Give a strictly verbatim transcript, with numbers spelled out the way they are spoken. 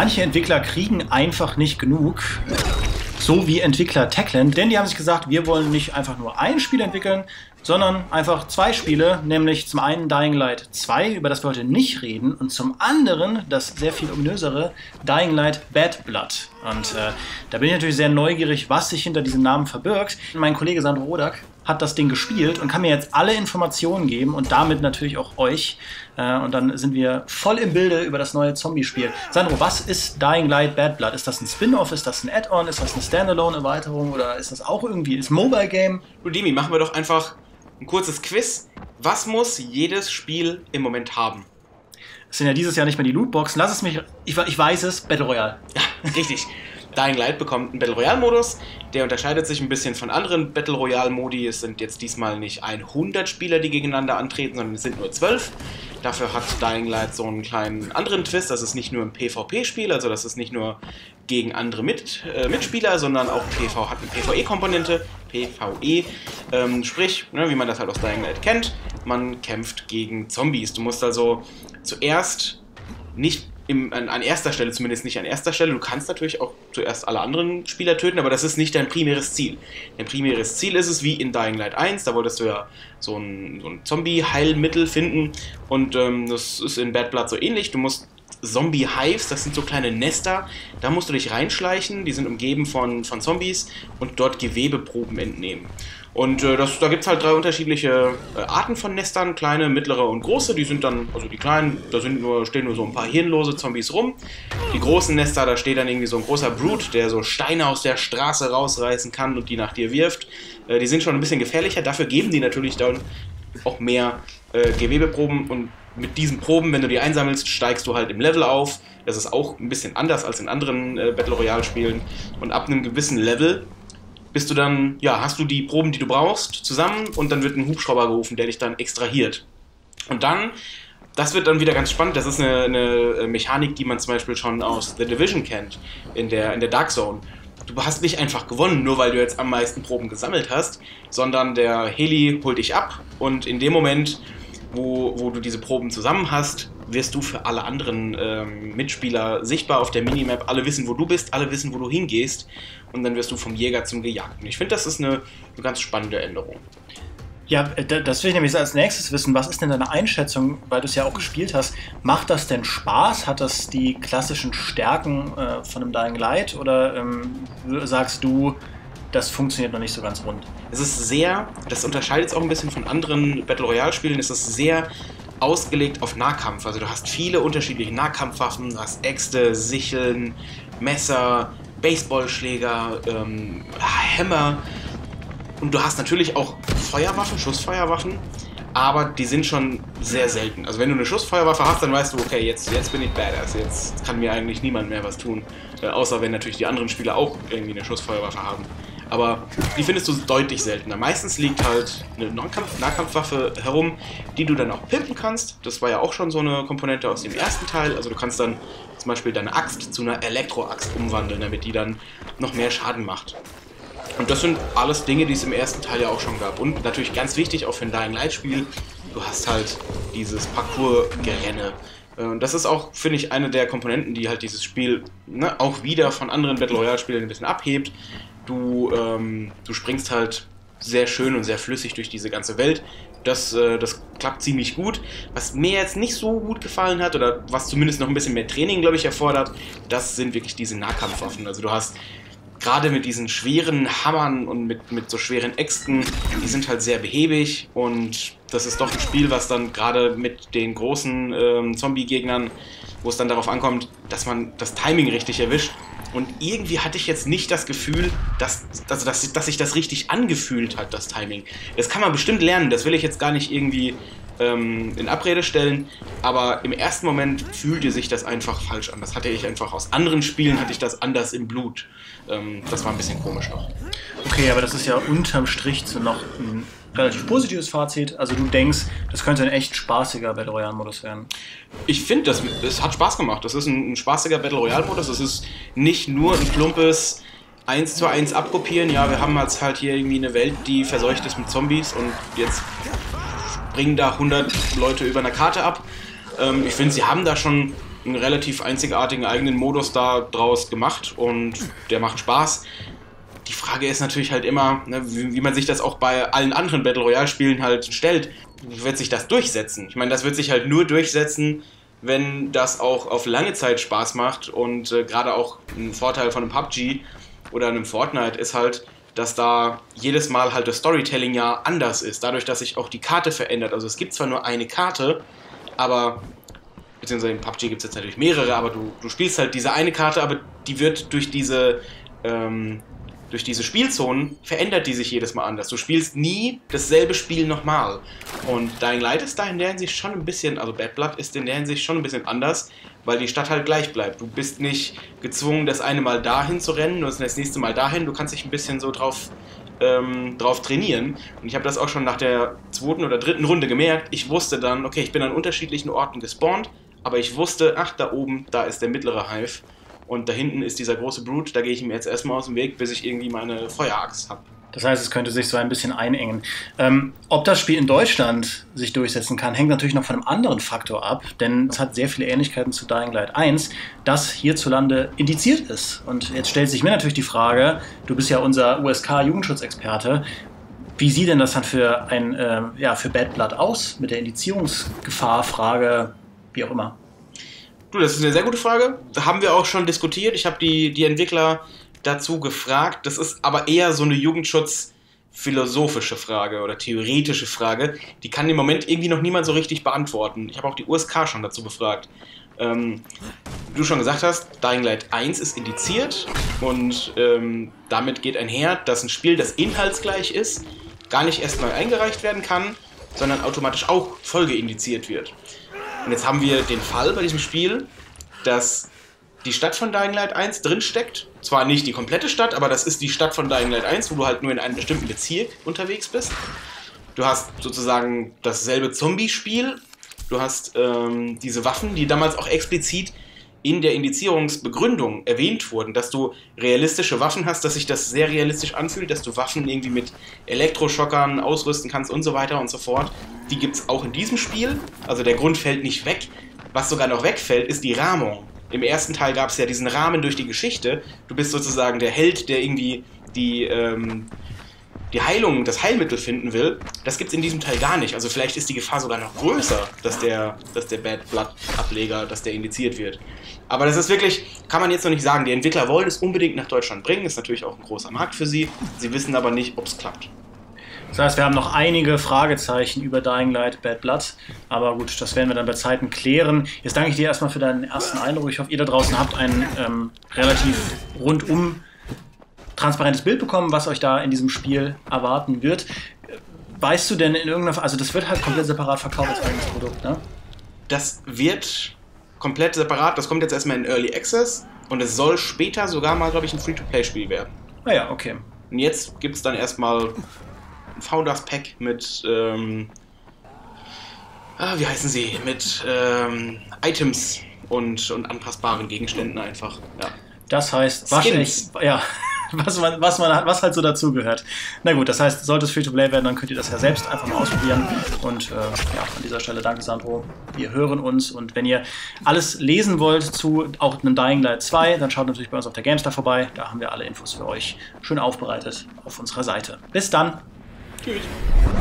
manche Entwickler kriegen einfach nicht genug. So wie Entwickler Techland, denn die haben sich gesagt, wir wollen nicht einfach nur ein Spiel entwickeln, sondern einfach zwei Spiele, nämlich zum einen Dying Light zwei, über das wir heute nicht reden, und zum anderen das sehr viel ominösere Dying Light Bad Blood. Und äh, da bin ich natürlich sehr neugierig, was sich hinter diesem Namen verbirgt. Mein Kollege Sandro Rodak hat das Ding gespielt und kann mir jetzt alle Informationen geben und damit natürlich auch euch. Äh, und dann sind wir voll im Bilde über das neue Zombie-Spiel. Sandro, was ist Dying Light Bad Blood? Ist das ein Spin-Off? Ist das ein Add-on? Ist das eine Standalone-Erweiterung? Oder ist das auch irgendwie ein Mobile-Game? Du Dimi, machen wir doch einfach ein kurzes Quiz. Was muss jedes Spiel im Moment haben? Das sind ja dieses Jahr nicht mehr die Lootboxen. Lass es mich, ich, ich weiß es, Battle Royale. Ja, richtig. Dying Light bekommt einen Battle Royale-Modus. Der unterscheidet sich ein bisschen von anderen Battle Royale-Modi. Es sind jetzt diesmal nicht hundert Spieler, die gegeneinander antreten, sondern es sind nur zwölf. Dafür hat Dying Light so einen kleinen anderen Twist. Das ist nicht nur ein PvP-Spiel, also das ist nicht nur gegen andere Mit, äh, Mitspieler, sondern auch P V, hat eine PvE-Komponente. PvE, ähm, sprich, ne, wie man das halt aus Dying Light kennt, man kämpft gegen Zombies. Du musst also zuerst nicht Im, an, an erster Stelle, zumindest nicht an erster Stelle. Du kannst natürlich auch zuerst alle anderen Spieler töten, aber das ist nicht dein primäres Ziel. Dein primäres Ziel ist es, wie in Dying Light eins, da wolltest du ja so ein, so ein Zombie-Heilmittel finden und ähm, das ist in Bad Blood so ähnlich. Du musst Zombie-Hives, das sind so kleine Nester, da musst du dich reinschleichen, die sind umgeben von, von Zombies und dort Gewebeproben entnehmen. Und äh, das, da gibt es halt drei unterschiedliche äh, Arten von Nestern, kleine, mittlere und große. Die sind dann, also die kleinen, da sind nur, stehen nur so ein paar hirnlose Zombies rum. Die großen Nester, da steht dann irgendwie so ein großer Brute, der so Steine aus der Straße rausreißen kann und die nach dir wirft. Äh, die sind schon ein bisschen gefährlicher, dafür geben die natürlich dann auch mehr äh, Gewebeproben. Und mit diesen Proben, wenn du die einsammelst, steigst du halt im Level auf. Das ist auch ein bisschen anders als in anderen äh, Battle Royale Spielen. Und ab einem gewissen Level bist du dann, ja, hast du die Proben, die du brauchst, zusammen und dann wird ein Hubschrauber gerufen, der dich dann extrahiert. Und dann, das wird dann wieder ganz spannend, das ist eine, eine Mechanik, die man zum Beispiel schon aus The Division kennt, in der, in der Dark Zone. Du hast nicht einfach gewonnen, nur weil du jetzt am meisten Proben gesammelt hast, sondern der Heli holt dich ab und in dem Moment, wo, wo du diese Proben zusammen hast, wirst du für alle anderen ähm, Mitspieler sichtbar auf der Minimap. Alle wissen, wo du bist, alle wissen, wo du hingehst und dann wirst du vom Jäger zum Gejagten. Ich finde, das ist eine, eine ganz spannende Änderung. Ja, das will ich nämlich als nächstes wissen. Was ist denn deine Einschätzung, weil du es ja auch gespielt hast? Macht das denn Spaß? Hat das die klassischen Stärken äh, von einem Dying Light? Oder ähm, sagst du, das funktioniert noch nicht so ganz rund? Es ist sehr, das unterscheidet es auch ein bisschen von anderen Battle Royale Spielen, es ist sehr ausgelegt auf Nahkampf. Also du hast viele unterschiedliche Nahkampfwaffen, du hast Äxte, Sicheln, Messer, Baseballschläger, ähm, Hämmer und du hast natürlich auch Feuerwaffen, Schussfeuerwaffen, aber die sind schon sehr selten. Also wenn du eine Schussfeuerwaffe hast, dann weißt du, okay, jetzt, jetzt bin ich Badass, jetzt kann mir eigentlich niemand mehr was tun, äh, außer wenn natürlich die anderen Spieler auch irgendwie eine Schussfeuerwaffe haben. Aber die findest du deutlich seltener. Meistens liegt halt eine Nahkampf Nahkampfwaffe herum, die du dann auch pimpen kannst. Das war ja auch schon so eine Komponente aus dem ersten Teil. Also du kannst dann zum Beispiel deine Axt zu einer Elektroaxt umwandeln, damit die dann noch mehr Schaden macht. Und das sind alles Dinge, die es im ersten Teil ja auch schon gab. Und natürlich ganz wichtig, auch für ein Dying Light Spiel, du hast halt dieses Parcours-Gerenne. Und das ist auch, finde ich, eine der Komponenten, die halt dieses Spiel ne, auch wieder von anderen Battle Royale Spielen ein bisschen abhebt. Du, ähm, du springst halt sehr schön und sehr flüssig durch diese ganze Welt. Das, äh, das klappt ziemlich gut. Was mir jetzt nicht so gut gefallen hat, oder was zumindest noch ein bisschen mehr Training, glaube ich, erfordert, das sind wirklich diese Nahkampfwaffen. Also du hast gerade mit diesen schweren Hammern und mit, mit so schweren Äxten, die sind halt sehr behäbig und das ist doch ein Spiel, was dann gerade mit den großen ähm, Zombie-Gegnern, wo es dann darauf ankommt, dass man das Timing richtig erwischt. Und irgendwie hatte ich jetzt nicht das Gefühl, dass, also dass, dass sich das richtig angefühlt hat, das Timing. Das kann man bestimmt lernen, das will ich jetzt gar nicht irgendwie ähm, in Abrede stellen, aber im ersten Moment fühlte sich das einfach falsch an. Das hatte ich einfach aus anderen Spielen, hatte ich das anders im Blut. Ähm, das war ein bisschen komisch noch. Okay, aber das ist ja unterm Strich so noch ein relativ positives Fazit. Also du denkst, das könnte ein echt spaßiger Battle Royale-Modus werden. Ich finde, das, das hat Spaß gemacht. Das ist ein, ein spaßiger Battle Royale-Modus. Das ist nicht nur ein plumpes eins zu eins abkopieren. Ja, wir haben jetzt halt hier irgendwie eine Welt, die verseucht ist mit Zombies und jetzt bringen da hundert Leute über eine Karte ab. Ähm, ich finde, sie haben da schon einen relativ einzigartigen eigenen Modus da draus gemacht und der macht Spaß. Die Frage ist natürlich halt immer, ne, wie, wie man sich das auch bei allen anderen Battle Royale Spielen halt stellt, wie wird sich das durchsetzen? Ich meine, das wird sich halt nur durchsetzen, wenn das auch auf lange Zeit Spaß macht und äh, gerade auch ein Vorteil von einem P U B G oder einem Fortnite ist halt, dass da jedes Mal halt das Storytelling ja anders ist, dadurch, dass sich auch die Karte verändert. Also es gibt zwar nur eine Karte, aber, beziehungsweise in P U B G gibt es jetzt natürlich mehrere, aber du, du spielst halt diese eine Karte, aber die wird durch diese, ähm, durch diese Spielzonen, verändert die sich jedes Mal anders. Du spielst nie dasselbe Spiel nochmal. Und Dying Light ist da in der Hinsicht schon ein bisschen, also Bad Blood ist in der Hinsicht schon ein bisschen anders, weil die Stadt halt gleich bleibt. Du bist nicht gezwungen, das eine Mal dahin zu rennen und das nächste Mal dahin. Du kannst dich ein bisschen so drauf, ähm, drauf trainieren. Und ich habe das auch schon nach der zweiten oder dritten Runde gemerkt. Ich wusste dann, okay, ich bin an unterschiedlichen Orten gespawnt, aber ich wusste, ach, da oben, da ist der mittlere Hive. Und da hinten ist dieser große Brute, da gehe ich ihm jetzt erstmal aus dem Weg, bis ich irgendwie meine Feueraxt habe. Das heißt, es könnte sich so ein bisschen einengen. Ähm, ob das Spiel in Deutschland sich durchsetzen kann, hängt natürlich noch von einem anderen Faktor ab, denn es hat sehr viele Ähnlichkeiten zu Dying Light eins, das hierzulande indiziert ist. Und jetzt stellt sich mir natürlich die Frage, du bist ja unser U S K-Jugendschutzexperte, wie sieht denn das dann für, ein, äh, ja, für Bad Blood aus, mit der Indizierungsgefahr, Frage, wie auch immer? Du, das ist eine sehr gute Frage. Da haben wir auch schon diskutiert. Ich habe die, die Entwickler dazu gefragt. Das ist aber eher so eine Jugendschutz-philosophische Frage oder theoretische Frage. Die kann im Moment irgendwie noch niemand so richtig beantworten. Ich habe auch die U S K schon dazu befragt. Ähm, wie du schon gesagt hast, Dying Light eins ist indiziert und ähm, damit geht einher, dass ein Spiel, das inhaltsgleich ist, gar nicht erst neu eingereicht werden kann, sondern automatisch auch folgeindiziert wird. Und jetzt haben wir den Fall bei diesem Spiel, dass die Stadt von Dying Light eins drinsteckt. Zwar nicht die komplette Stadt, aber das ist die Stadt von Dying Light eins, wo du halt nur in einem bestimmten Bezirk unterwegs bist. Du hast sozusagen dasselbe Zombie-Spiel. Du hast ähm, diese Waffen, die damals auch explizit in der Indizierungsbegründung erwähnt wurden, dass du realistische Waffen hast, dass sich das sehr realistisch anfühlt, dass du Waffen irgendwie mit Elektroschockern ausrüsten kannst und so weiter und so fort. Die gibt es auch in diesem Spiel, also der Grund fällt nicht weg. Was sogar noch wegfällt, ist die Rahmung. Im ersten Teil gab es ja diesen Rahmen durch die Geschichte. Du bist sozusagen der Held, der irgendwie die, ähm, die Heilung, das Heilmittel finden will. Das gibt es in diesem Teil gar nicht. Also vielleicht ist die Gefahr sogar noch größer, dass der, dass der Bad Blood Ableger, dass der indiziert wird. Aber das ist wirklich, kann man jetzt noch nicht sagen. Die Entwickler wollen es unbedingt nach Deutschland bringen. Ist natürlich auch ein großer Markt für sie. Sie wissen aber nicht, ob es klappt. Das heißt, wir haben noch einige Fragezeichen über Dying Light, Bad Blood, aber gut, das werden wir dann bei Zeiten klären. Jetzt danke ich dir erstmal für deinen ersten Eindruck. Ich hoffe, ihr da draußen habt ein ähm, relativ rundum transparentes Bild bekommen, was euch da in diesem Spiel erwarten wird. Weißt du denn in irgendeiner, also das wird halt komplett separat verkauft als eigenes Produkt, ne? Das wird komplett separat, das kommt jetzt erstmal in Early Access und es soll später sogar mal, glaube ich, ein Free-to-Play-Spiel werden. Ah ja, okay. Und jetzt gibt es dann erstmal Founders Pack mit, ähm, ah, wie heißen sie, mit ähm, Items und, und anpassbaren Gegenständen einfach. Ja. Das heißt, wahrscheinlich, ja, was, man, was, man, was halt so dazugehört. Na gut, das heißt, sollte es Free-to-Play werden, dann könnt ihr das ja selbst einfach mal ausprobieren. Und äh, ja, an dieser Stelle danke, Sandro. Wir hören uns und wenn ihr alles lesen wollt zu auch einem Dying Light zwei, dann schaut natürlich bei uns auf der Gamestar vorbei. Da haben wir alle Infos für euch schön aufbereitet auf unserer Seite. Bis dann! Tschüss.